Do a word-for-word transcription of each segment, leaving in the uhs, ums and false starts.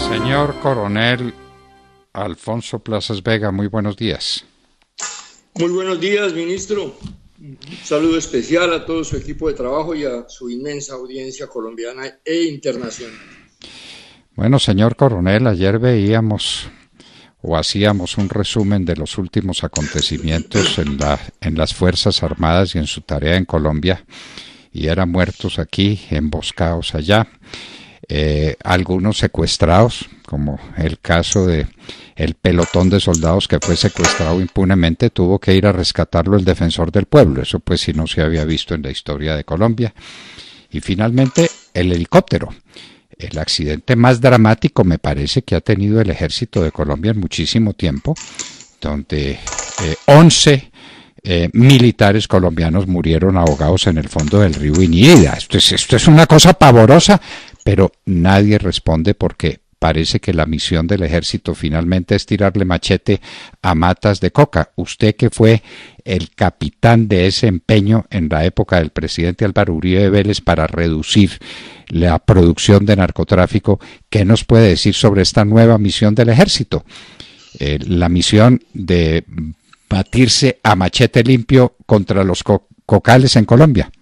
Señor Coronel Alfonso Plazas Vega, muy buenos días. Muy buenos días, ministro. Un saludo especial a todo su equipo de trabajo y a su inmensa audiencia colombiana e internacional. Bueno, señor Coronel, ayer veíamos o hacíamos un resumen de los últimos acontecimientos en, la, en las Fuerzas Armadas y en su tarea en Colombia, y eran muertos aquí, emboscados allá, eh, algunos secuestrados, como el caso de el pelotón de soldados que fue secuestrado impunemente, tuvo que ir a rescatarlo el defensor del pueblo, eso pues si no se había visto en la historia de Colombia. Y finalmente el helicóptero, el accidente más dramático me parece que ha tenido el ejército de Colombia en muchísimo tiempo, donde eh, once eh, militares colombianos murieron ahogados en el fondo del río Inírida. Esto es, esto es una cosa pavorosa, pero nadie responde porque parece que la misión del ejército finalmente es tirarle machete a matas de coca. Usted, que fue el capitán de ese empeño en la época del presidente Álvaro Uribe Vélez para reducir la producción de narcotráfico, ¿qué nos puede decir sobre esta nueva misión del ejército? Eh, la misión de batirse a machete limpio contra los co cocales en Colombia.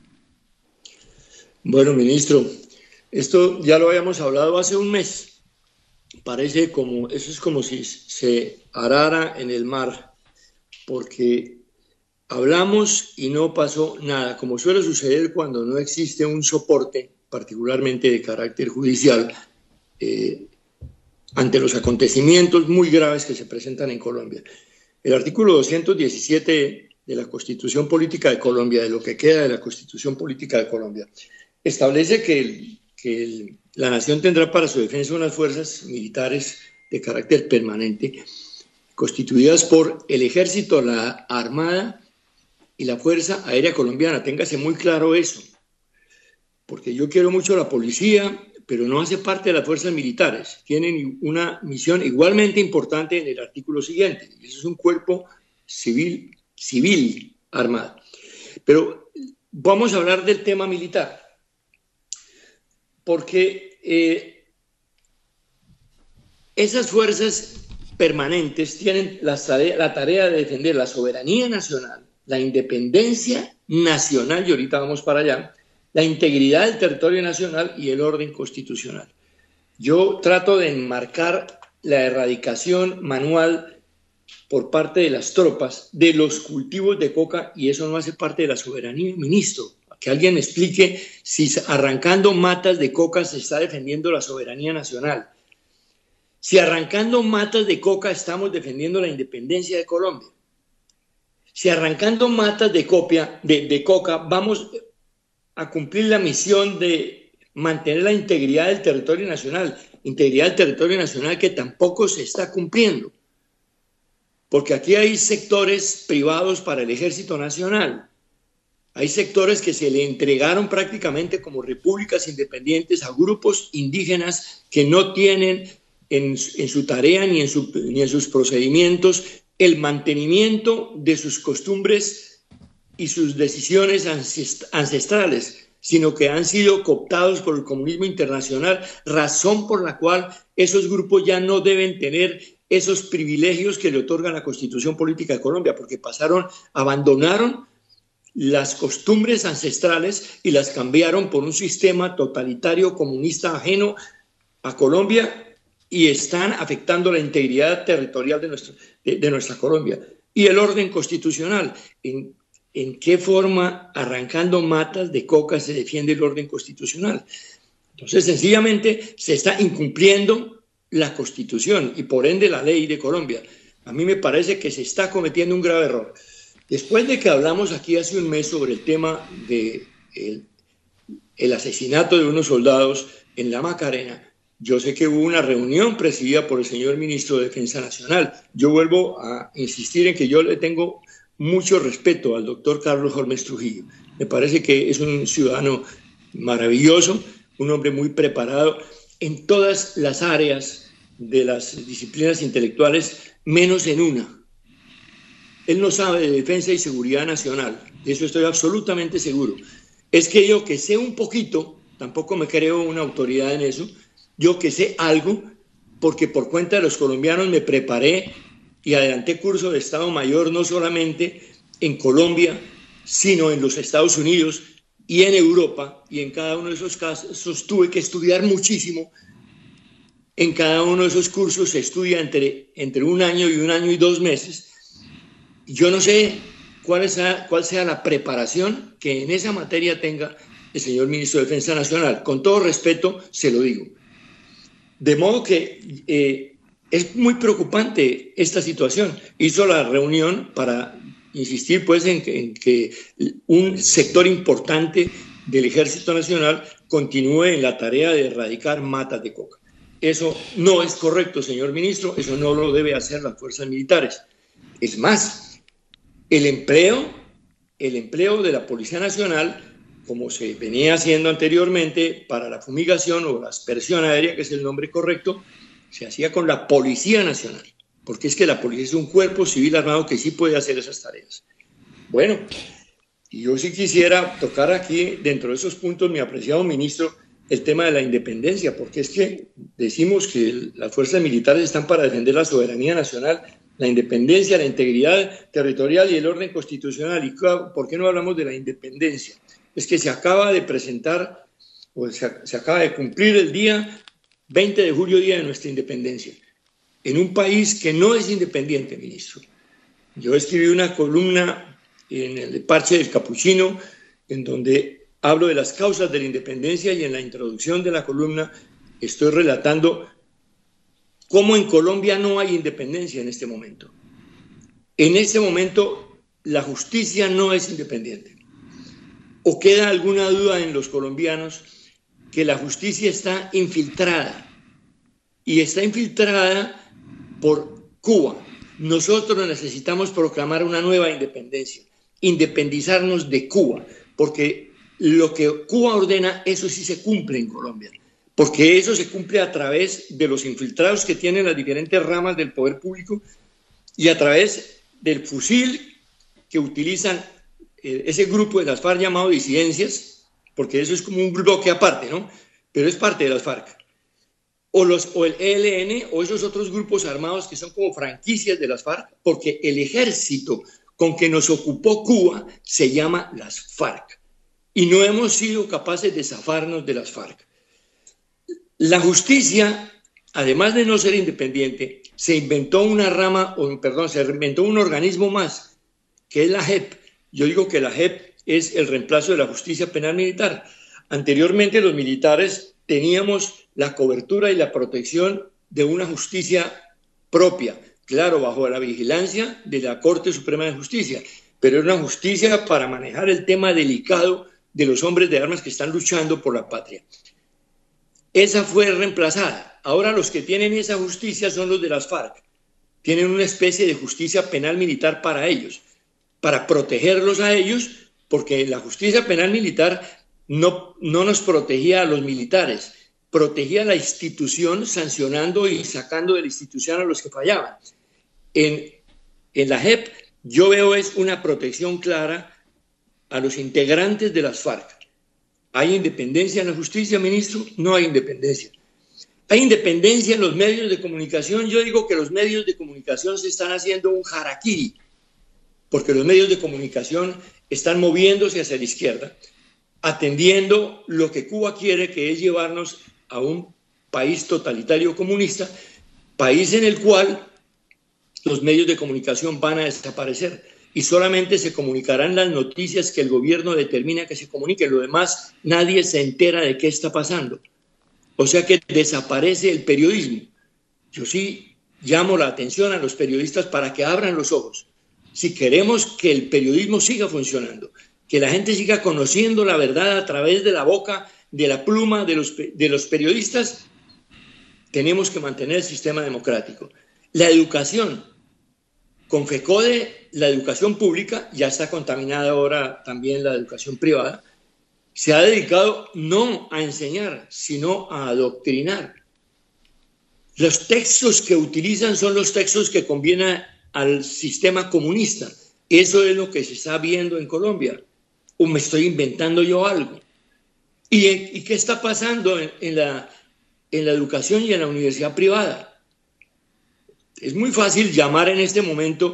Bueno, ministro, esto ya lo habíamos hablado hace un mes. Parece como, eso es como si se arara en el mar, porque hablamos y no pasó nada, como suele suceder cuando no existe un soporte, particularmente de carácter judicial, eh, ante los acontecimientos muy graves que se presentan en Colombia. El artículo doscientos diecisiete de la Constitución Política de Colombia, de lo que queda de la Constitución Política de Colombia, establece que el que el, la nación tendrá para su defensa unas fuerzas militares de carácter permanente, constituidas por el Ejército, la Armada y la Fuerza Aérea Colombiana. Téngase muy claro eso, porque yo quiero mucho a la policía, pero no hace parte de las fuerzas militares. Tienen una misión igualmente importante en el artículo siguiente, y eso es un cuerpo civil, civil armado. Pero vamos a hablar del tema militar, porque eh, esas fuerzas permanentes tienen la tarea, la tarea de defender la soberanía nacional, la independencia nacional, y ahorita vamos para allá, la integridad del territorio nacional y el orden constitucional. Yo trato de enmarcar la erradicación manual por parte de las tropas de los cultivos de coca, y eso no hace parte de la soberanía, ministro. Que alguien me explique si arrancando matas de coca se está defendiendo la soberanía nacional. Si arrancando matas de coca estamos defendiendo la independencia de Colombia. Si arrancando matas de, copia, de, de coca vamos a cumplir la misión de mantener la integridad del territorio nacional. Integridad del territorio nacional que tampoco se está cumpliendo. Porque aquí hay sectores privados para el Ejército Nacional. Hay sectores que se le entregaron prácticamente como repúblicas independientes a grupos indígenas que no tienen en, en su tarea ni en, su, ni en sus procedimientos el mantenimiento de sus costumbres y sus decisiones ancestrales, sino que han sido cooptados por el comunismo internacional, razón por la cual esos grupos ya no deben tener esos privilegios que le otorga la Constitución Política de Colombia, porque pasaron, abandonaron las costumbres ancestrales y las cambiaron por un sistema totalitario comunista ajeno a Colombia, y están afectando la integridad territorial de, nuestro, de, de nuestra Colombia. Y el orden constitucional, ¿en, en qué forma arrancando matas de coca se defiende el orden constitucional? Entonces, sencillamente se está incumpliendo la Constitución y por ende la ley de Colombia. A mí me parece que se está cometiendo un grave error. Después de que hablamos aquí hace un mes sobre el tema del de el asesinato de unos soldados en la Macarena, yo sé que hubo una reunión presidida por el señor ministro de Defensa Nacional. Yo vuelvo a insistir en que yo le tengo mucho respeto al doctor Carlos Holmes Trujillo. Me parece que es un ciudadano maravilloso, un hombre muy preparado en todas las áreas de las disciplinas intelectuales, menos en una. Él no sabe de defensa y seguridad nacional, de eso estoy absolutamente seguro. Es que yo que sé un poquito, tampoco me creo una autoridad en eso, yo que sé algo, porque por cuenta de los colombianos me preparé y adelanté curso de Estado Mayor no solamente en Colombia, sino en los Estados Unidos y en Europa, y en cada uno de esos casos tuve que estudiar muchísimo. En cada uno de esos cursos se estudia entre, entre un año y un año y dos meses. Yo no sé cuál sea, cuál sea la preparación que en esa materia tenga el señor ministro de Defensa Nacional. Con todo respeto, se lo digo. De modo que eh, es muy preocupante esta situación. Hizo la reunión para insistir pues, en, que, en que un sector importante del Ejército Nacional continúe en la tarea de erradicar matas de coca. Eso no es correcto, señor ministro, eso no lo debe hacer las fuerzas militares. Es más, el empleo, el empleo de la Policía Nacional, como se venía haciendo anteriormente para la fumigación o la aspersión aérea, que es el nombre correcto, se hacía con la Policía Nacional, porque es que la policía es un cuerpo civil armado que sí puede hacer esas tareas. Bueno, y yo sí quisiera tocar aquí, dentro de esos puntos, mi apreciado ministro, el tema de la independencia, porque es que decimos que las fuerzas militares están para defender la soberanía nacional, la independencia, la integridad territorial y el orden constitucional. ¿Y por qué no hablamos de la independencia? Es que se acaba de presentar, o se, se acaba de cumplir el día veinte de julio, día de nuestra independencia, en un país que no es independiente, ministro. Yo escribí una columna en el Parche del Capuchino, en donde hablo de las causas de la independencia, y en la introducción de la columna estoy relatando cómo en Colombia no hay independencia en este momento. En este momento la justicia no es independiente. ¿O queda alguna duda en los colombianos que la justicia está infiltrada? Y está infiltrada por Cuba. Nosotros necesitamos proclamar una nueva independencia, independizarnos de Cuba, porque lo que Cuba ordena, eso sí se cumple en Colombia, porque eso se cumple a través de los infiltrados que tienen las diferentes ramas del poder público y a través del fusil que utilizan eh, ese grupo de las FARC llamado disidencias, porque eso es como un bloque aparte, ¿no? Pero es parte de las FARC. O, los, o el E L N o esos otros grupos armados que son como franquicias de las FARC, porque el ejército con que nos ocupó Cuba se llama las FARC. Y no hemos sido capaces de zafarnos de las FARC. La justicia, además de no ser independiente, se inventó una rama, o perdón, se inventó un organismo más, que es la J E P. Yo digo que la J E P es el reemplazo de la justicia penal militar. Anteriormente los militares teníamos la cobertura y la protección de una justicia propia, claro, bajo la vigilancia de la Corte Suprema de Justicia, pero era una justicia para manejar el tema delicado de los hombres de armas que están luchando por la patria. Esa fue reemplazada. Ahora los que tienen esa justicia son los de las FARC. Tienen una especie de justicia penal militar para ellos, para protegerlos a ellos, porque la justicia penal militar no, no nos protegía a los militares, protegía a la institución sancionando y sacando de la institución a los que fallaban. En, en la J E P yo veo es una protección clara a los integrantes de las FARC. ¿Hay independencia en la justicia, ministro? No hay independencia. ¿Hay independencia en los medios de comunicación? Yo digo que los medios de comunicación se están haciendo un harakiri, porque los medios de comunicación están moviéndose hacia la izquierda, atendiendo lo que Cuba quiere, que es llevarnos a un país totalitario comunista, país en el cual los medios de comunicación van a desaparecer y solamente se comunicarán las noticias que el gobierno determina que se comuniquen. Lo demás, nadie se entera de qué está pasando. O sea que desaparece el periodismo. Yo sí llamo la atención a los periodistas para que abran los ojos. Si queremos que el periodismo siga funcionando, que la gente siga conociendo la verdad a través de la boca, de la pluma de los, de los periodistas, tenemos que mantener el sistema democrático. La educación, con FECODE, la educación pública, ya está contaminada ahora también la educación privada, se ha dedicado no a enseñar, sino a adoctrinar. Los textos que utilizan son los textos que convienen al sistema comunista. Eso es lo que se está viendo en Colombia. ¿O me estoy inventando yo algo? ¿Y, y qué está pasando en, en, la, en la educación y en la universidad privada? es muy fácil llamar en este momento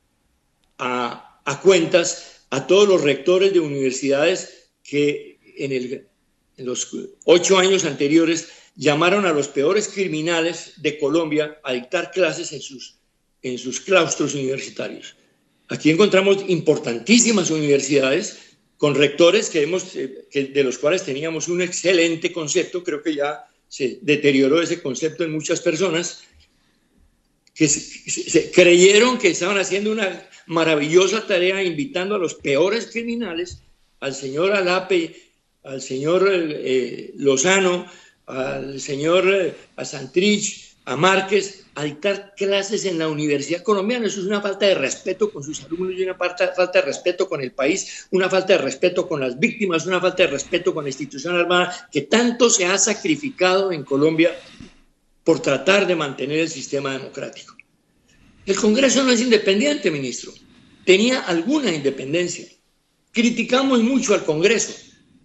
a, a cuentas a todos los rectores de universidades que en, el, en los ocho años anteriores llamaron a los peores criminales de Colombia a dictar clases en sus, en sus claustros universitarios. Aquí encontramos importantísimas universidades con rectores que hemos, que de los cuales teníamos un excelente concepto. Creo que ya se deterioró ese concepto en muchas personas, que se, se creyeron que estaban haciendo una maravillosa tarea invitando a los peores criminales, al señor Alape, al señor eh, Lozano, al señor eh, a Santrich, a Márquez, a dictar clases en la Universidad Colombiana. Eso es una falta de respeto con sus alumnos y una falta, falta de respeto con el país, una falta de respeto con las víctimas, una falta de respeto con la institución armada que tanto se ha sacrificado en Colombia por tratar de mantener el sistema democrático. El Congreso no es independiente, ministro. Tenía alguna independencia. Criticamos mucho al Congreso.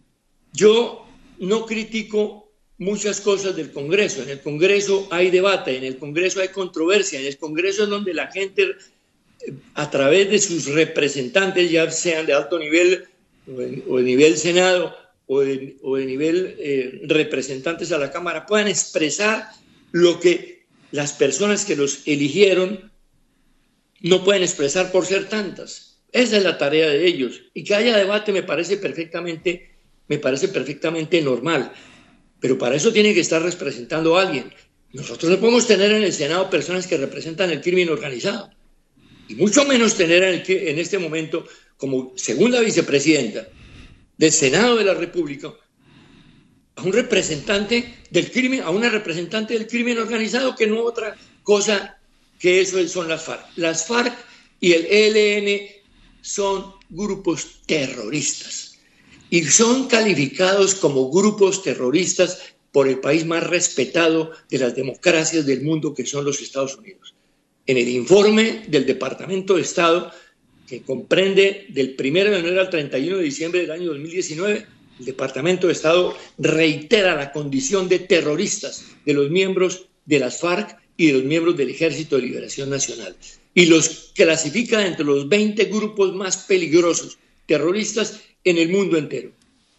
Yo no critico muchas cosas del Congreso. En el Congreso hay debate, en el Congreso hay controversia, en el Congreso es donde la gente, a través de sus representantes, ya sean de alto nivel o de, o de nivel Senado o de, o de nivel eh, representantes a la Cámara, puedan expresar lo que las personas que los eligieron no pueden expresar por ser tantas. Esa es la tarea de ellos. Y que haya debate me parece perfectamente, me parece perfectamente normal. Pero para eso tiene que estar representando a alguien. Nosotros no podemos tener en el Senado personas que representan el crimen organizado. Y mucho menos tener en, el, en este momento como segunda vicepresidenta del Senado de la República a un representante del crimen, a una representante del crimen organizado, que no otra cosa que eso son las FARC. Las FARC y el E L N son grupos terroristas y son calificados como grupos terroristas por el país más respetado de las democracias del mundo, que son los Estados Unidos. En el informe del Departamento de Estado, que comprende del primero de enero al treinta y uno de diciembre del año dos mil diecinueve, el Departamento de Estado reitera la condición de terroristas de los miembros de las FARC y de los miembros del Ejército de Liberación Nacional, y los clasifica entre los veinte grupos más peligrosos terroristas en el mundo entero.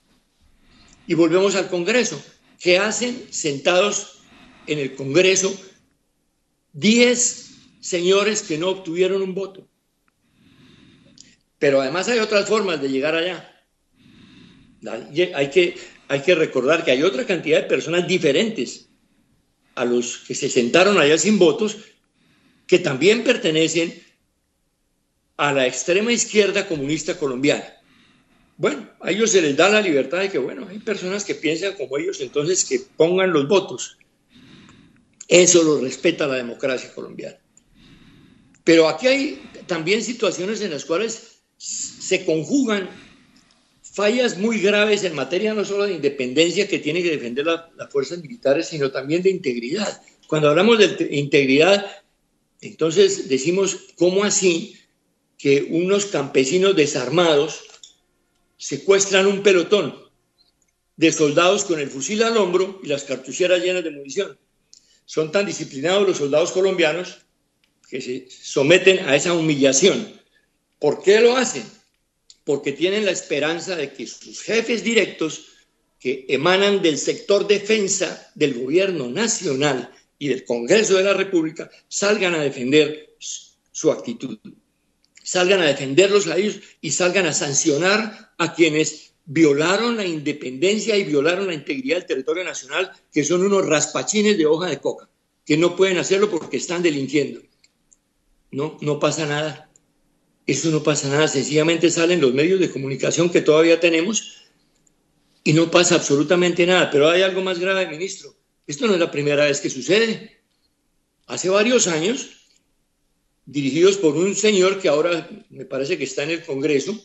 Y volvemos al Congreso. ¿Qué hacen sentados en el Congreso diez señores que no obtuvieron un voto? Pero además hay otras formas de llegar allá. Hay que, hay que recordar que hay otra cantidad de personas diferentes a los que se sentaron allá sin votos, que también pertenecen a la extrema izquierda comunista colombiana. Bueno, a ellos se les da la libertad de que, bueno, hay personas que piensan como ellos, entonces que pongan los votos. Eso lo respeta la democracia colombiana. Pero aquí hay también situaciones en las cuales se conjugan fallas muy graves en materia no solo de independencia que tiene que defender la, las fuerzas militares, sino también de integridad. Cuando hablamos de integridad, entonces decimos, ¿cómo así que unos campesinos desarmados secuestran un pelotón de soldados con el fusil al hombro y las cartucheras llenas de munición? Son tan disciplinados los soldados colombianos que se someten a esa humillación. ¿Por qué lo hacen? Porque tienen la esperanza de que sus jefes directos, que emanan del sector defensa del gobierno nacional y del Congreso de la República, salgan a defender su actitud, salgan a defenderlos a ellos y salgan a sancionar a quienes violaron la independencia y violaron la integridad del territorio nacional, que son unos raspachines de hoja de coca, que no pueden hacerlo porque están delinquiendo. No, no pasa nada. Eso no pasa nada. Sencillamente salen los medios de comunicación que todavía tenemos y no pasa absolutamente nada. Pero hay algo más grave, ministro. Esto no es la primera vez que sucede. Hace varios años, dirigidos por un señor que ahora me parece que está en el Congreso,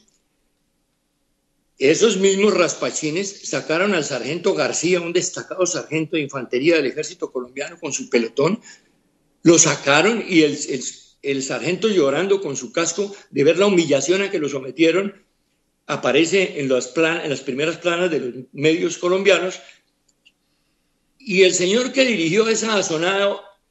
esos mismos raspachines sacaron al sargento García, un destacado sargento de infantería del ejército colombiano, con su pelotón, lo sacaron y el, el, el sargento, llorando con su casco de ver la humillación a que lo sometieron, aparece en las, plan, en las primeras planas de los medios colombianos, y el señor que dirigió esa asonada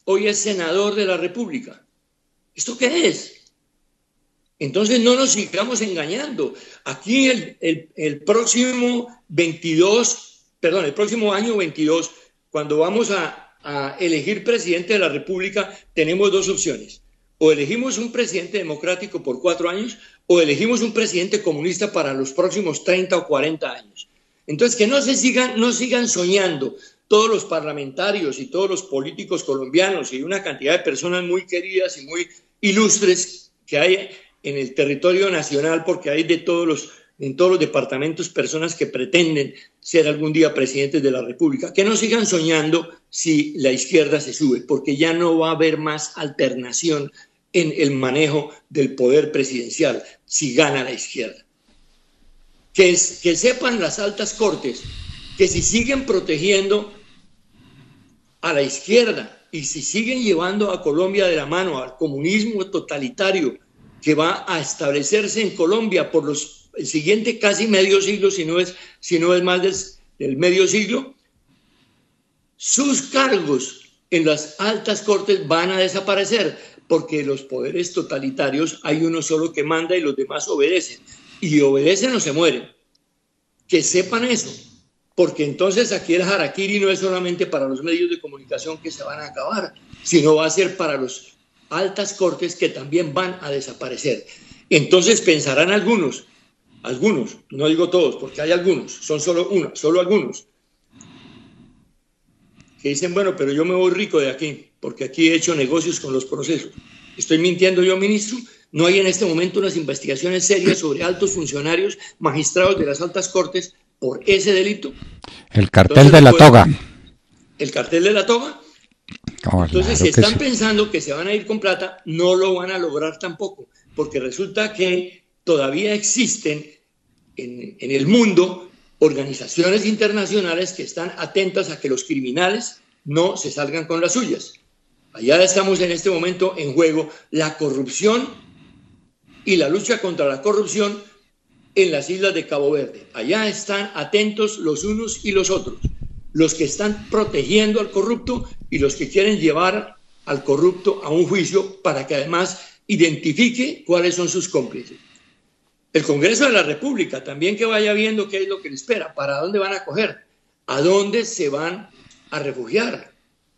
hoy es senador de la República. ¿Esto qué es? Entonces no nos sigamos engañando. Aquí el, el, el próximo veintidós, perdón, el próximo año veintidós, cuando vamos a, a elegir presidente de la República, tenemos dos opciones. O elegimos un presidente democrático por cuatro años, o elegimos un presidente comunista para los próximos treinta o cuarenta años. Entonces, que no se sigan, no sigan soñando todos los parlamentarios y todos los políticos colombianos y una cantidad de personas muy queridas y muy ilustres que hay en el territorio nacional, porque hay de todos los, en todos los departamentos personas que pretenden ser algún día presidentes de la República. Que no sigan soñando si la izquierda se sube, porque ya no va a haber más alternación en el manejo del poder presidencial si gana la izquierda. Que, es, que sepan las altas cortes que si siguen protegiendo a la izquierda y si siguen llevando a Colombia de la mano al comunismo totalitario que va a establecerse en Colombia por los, el siguiente casi medio siglo, si no es, si no es más del, del medio siglo, sus cargos en las altas cortes van a desaparecer, porque los poderes totalitarios hay uno solo que manda y los demás obedecen. Y obedecen o se mueren. Que sepan eso, porque entonces aquí el harakiri no es solamente para los medios de comunicación que se van a acabar, sino va a ser para las altas cortes que también van a desaparecer. Entonces pensarán algunos, algunos, no digo todos, porque hay algunos, son solo uno, solo algunos, que dicen, bueno, pero yo me voy rico de aquí, porque aquí he hecho negocios con los procesos. ¿Estoy mintiendo yo, ministro? ¿No hay en este momento unas investigaciones serias sobre altos funcionarios, magistrados de las altas cortes por ese delito? El cartel Entonces, de la puede, toga. ¿El cartel de la toga? Oh, Entonces, claro si están sí. pensando que se van a ir con plata, no lo van a lograr tampoco, porque resulta que todavía existen en, en el mundo organizaciones internacionales que están atentas a que los criminales no se salgan con las suyas. Allá estamos en este momento en juego la corrupción y la lucha contra la corrupción en las islas de Cabo Verde. Allá están atentos los unos y los otros, los que están protegiendo al corrupto y los que quieren llevar al corrupto a un juicio para que además identifique cuáles son sus cómplices. El Congreso de la República también que vaya viendo qué es lo que le espera, para dónde van a coger, a dónde se van a refugiar.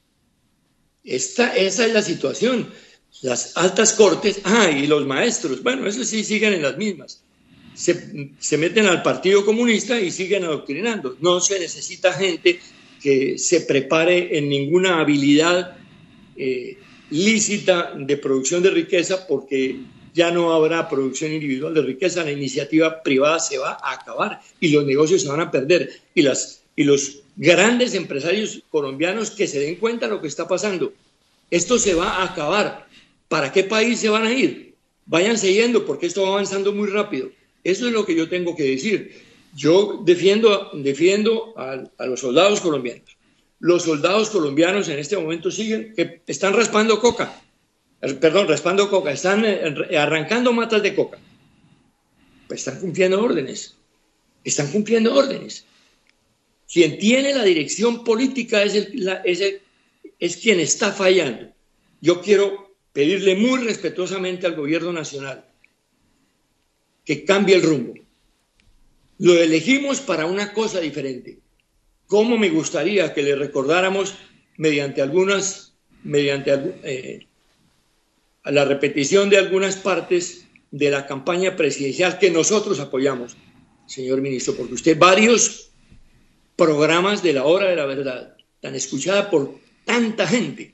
Esta, esa es la situación. Las altas cortes, ah, y los maestros, bueno, eso sí siguen en las mismas. Se, se meten al Partido Comunista y siguen adoctrinando. No se necesita gente que se prepare en ninguna habilidad eh, lícita de producción de riqueza, porque ya no habrá producción individual de riqueza, la iniciativa privada se va a acabar y los negocios se van a perder. Y, las, y los grandes empresarios colombianos que se den cuenta de lo que está pasando. Esto se va a acabar. ¿Para qué país se van a ir? Váyanse yendo, porque esto va avanzando muy rápido. Eso es lo que yo tengo que decir. Yo defiendo, defiendo a, a los soldados colombianos. Los soldados colombianos en este momento siguen, que están raspando coca. Perdón, raspando coca. Están arrancando matas de coca. Pues están cumpliendo órdenes. Están cumpliendo órdenes. Quien tiene la dirección política es, el, la, es, el, es quien está fallando. Yo quiero pedirle muy respetuosamente al gobierno nacional que cambie el rumbo. Lo elegimos para una cosa diferente. ¿Cómo me gustaría que le recordáramos mediante algunas, mediante eh, a la repetición de algunas partes de la campaña presidencial que nosotros apoyamos, señor ministro, porque usted varios programas de la hora de la verdad, tan escuchada por tanta gente.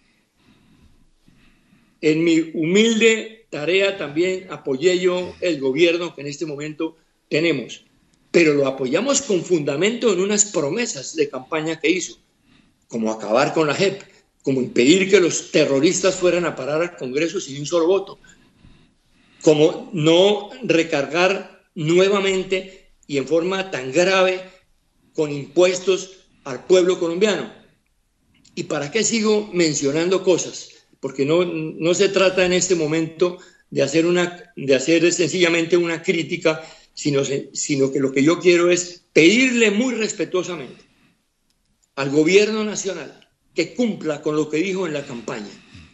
En mi humilde tarea también apoyé yo el gobierno que en este momento tenemos, pero lo apoyamos con fundamento en unas promesas de campaña que hizo, como acabar con la J E P, como impedir que los terroristas fueran a parar al Congreso sin un solo voto, como no recargar nuevamente y en forma tan grave con impuestos al pueblo colombiano. ¿Y para qué sigo mencionando cosas? Porque no, no se trata en este momento de hacer, una, de hacer sencillamente una crítica, sino, sino que lo que yo quiero es pedirle muy respetuosamente al gobierno nacional que cumpla con lo que dijo en la campaña,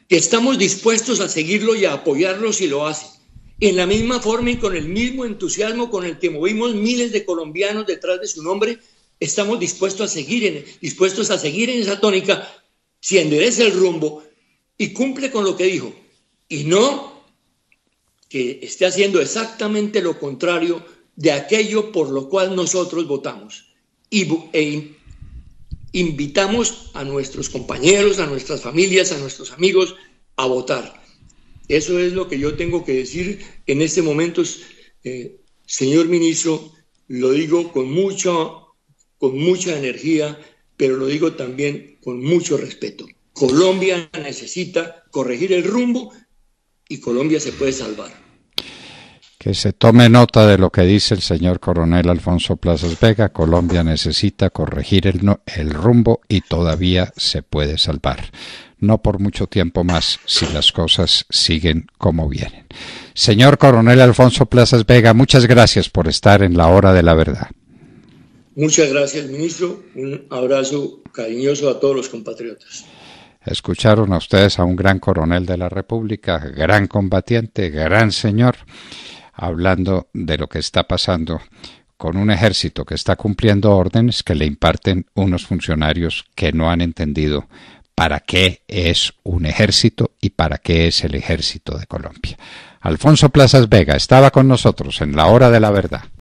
que estamos dispuestos a seguirlo y a apoyarlo si lo hace. En la misma forma y con el mismo entusiasmo con el que movimos miles de colombianos detrás de su nombre, estamos dispuestos a seguir en, dispuestos a seguir en esa tónica si endereza el rumbo y cumple con lo que dijo, y no que esté haciendo exactamente lo contrario de aquello por lo cual nosotros votamos. Y e invitamos a nuestros compañeros, a nuestras familias, a nuestros amigos a votar. Eso es lo que yo tengo que decir en este momento, eh, señor ministro, lo digo con mucha, con mucha energía, pero lo digo también con mucho respeto. Colombia necesita corregir el rumbo y Colombia se puede salvar. Que se tome nota de lo que dice el señor coronel Alfonso Plazas Vega. Colombia necesita corregir el, no, el rumbo y todavía se puede salvar. No por mucho tiempo más si las cosas siguen como vienen. Señor coronel Alfonso Plazas Vega, muchas gracias por estar en la hora de la verdad. Muchas gracias, ministro. Un abrazo cariñoso a todos los compatriotas. Escucharon a ustedes a un gran coronel de la República, gran combatiente, gran señor, hablando de lo que está pasando con un ejército que está cumpliendo órdenes que le imparten unos funcionarios que no han entendido para qué es un ejército y para qué es el ejército de Colombia. Alfonso Plazas Vega estaba con nosotros en la hora de la verdad.